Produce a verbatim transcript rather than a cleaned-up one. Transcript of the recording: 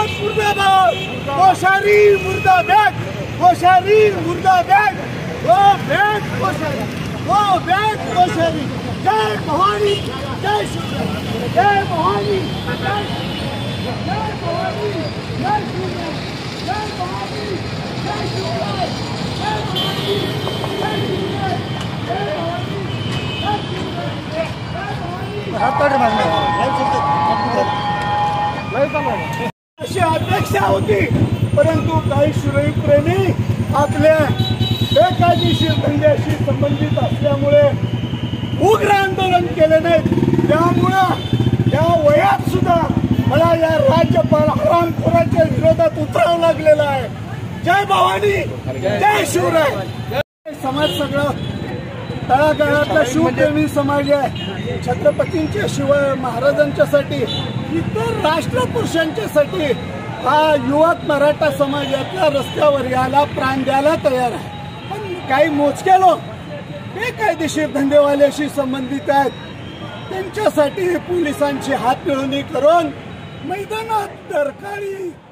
मुर्दाबाद मुर्दाबाद कोश्यारी मुर्दाबाद कोश्यारी मुर्दाबाद वो बैग कोश्यारी वो बैग कोश्यारी जय भवानी जय शिवराय जय भवानी जय जय भवानी जय शिवराय जय भवानी जय शिवराय जय भवानी जय शिवराय जय भवानी जय शिवराय अशी अपेक्षा होती, परंतु काही शिवप्रेमी आपल्या बेकायदेशीर धंद्याशी संबंधित असल्यामुळे उग्र आंदोलन केले नाहीत। त्यामुळे या वयात सुद्धा मला या राज्यपाल हरामखोराच्या विरोधात उतरावं लागलेलं आहे। जय भवानी जय शिवराय। समाज सगळा तळागाळातला शिवप्रेमी समाज आहे। छत्रपतींच्या शिवाय महाराजांच्यासाठी इतर राष्ट्रपुरुषांच्यासाठी हा युवक मराठा समाज यातल्या रस्त्यावर याला प्राण द्यायला तयार आहे। पण काही मोजके लोक बेकायदेशीर धंदेवाल्याशी संबंधित आहेत, त्यांच्यासाठी पोलिसांची हातमिळवणी करून मैदानात डरकाळी